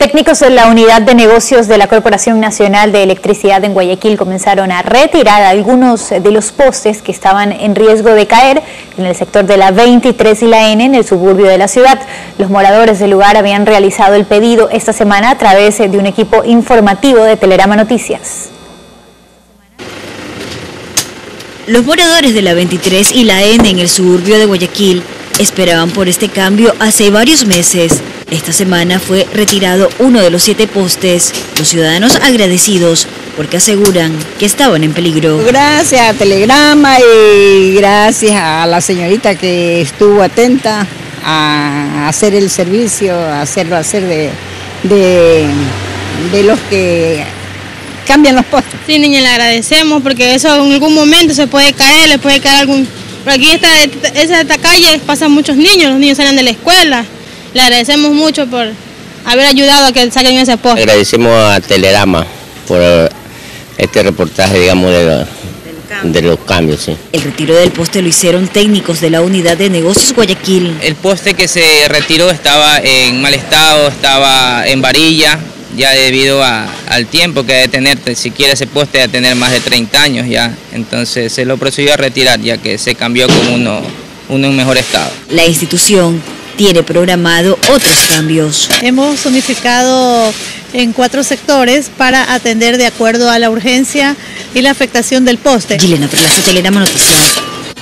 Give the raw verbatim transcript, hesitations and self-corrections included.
Técnicos de la Unidad de Negocios de la Corporación Nacional de Electricidad en Guayaquil comenzaron a retirar algunos de los postes que estaban en riesgo de caer en el sector de la veintitrés y la N en el suburbio de la ciudad. Los moradores del lugar habían realizado el pedido esta semana a través de un equipo informativo de Telerama Noticias. Los moradores de la veintitrés y la N en el suburbio de Guayaquil esperaban por este cambio hace varios meses. Esta semana fue retirado uno de los siete postes. Los ciudadanos agradecidos porque aseguran que estaban en peligro. Gracias a Telegrama y gracias a la señorita que estuvo atenta a hacer el servicio, a hacerlo hacer de, de, de los que cambian los postes. Sí, niña, le agradecemos porque eso en algún momento se puede caer, le puede caer algún... Por aquí esta, esta, esta calle pasan muchos niños, los niños salen de la escuela. Le agradecemos mucho por haber ayudado a que saquen ese poste. Agradecemos a Telerama por este reportaje, digamos, de, la, de los cambios. Sí. El retiro del poste lo hicieron técnicos de la Unidad de Negocios Guayaquil. El poste que se retiró estaba en mal estado, estaba en varilla, ya debido a, al tiempo que debe tener, siquiera ese poste debe tener más de treinta años ya. Entonces se lo procedió a retirar ya que se cambió con uno, uno en mejor estado. La institución tiene programado otros cambios. Hemos unificado en cuatro sectores para atender de acuerdo a la urgencia y la afectación del poste. Gilena Perlaza, Telerama Noticias.